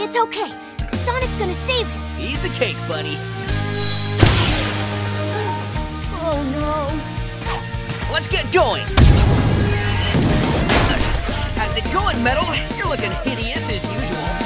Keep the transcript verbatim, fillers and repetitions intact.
It's okay. Sonic's gonna save him. Piece of cake, buddy. Oh no. Let's get going. How's it going, Metal? You're looking hideous as usual.